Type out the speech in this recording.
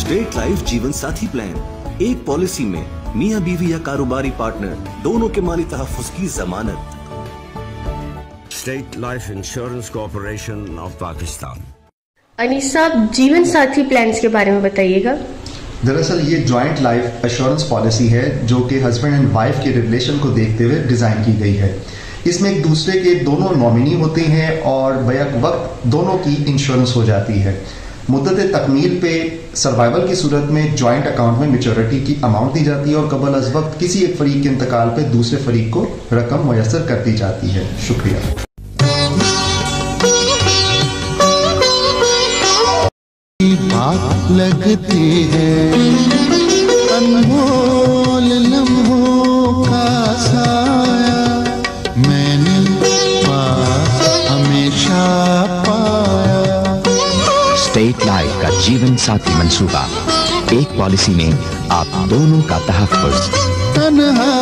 State life जीवन साथी plan, एक पॉलिसी में मियां बीवी या कारोबारी पार्टनर दोनों के माली तहफ्फुज़ की जमानत। State Life Insurance Corporation of Pakistan. Anees साहब, जीवन साथी प्लान्स के बारे में बताइएगा। दरअसल ये जॉइंट लाइफ एश्योरेंस पॉलिसी है जो कि हस्बैंड एंड वाइफ के रिलेशन को देखते हुए डिजाइन की गई है। इसमें एक दूसरे के दोनों नॉमिनी होते हैं और बैक वक्त दोनों की इंश्योरेंस हो जाती है। मुद्दत तकमील पे सर्वाइवल की सूरत में जॉइंट अकाउंट में मेच्योरिटी की अमाउंट दी जाती है और कबल अज वक्त किसी एक फरीक के इंतकाल पे दूसरे फरीक को रकम मुयस्सर कर दी जाती है। शुक्रिया। बात लगती है अनमोल लम्हों का साया, मैंने हमेशा पाया। स्टेट लाइफ का जीवन साथी मंसूबा, एक पॉलिसी में आप दोनों का तहफ्फुज़। तन्हा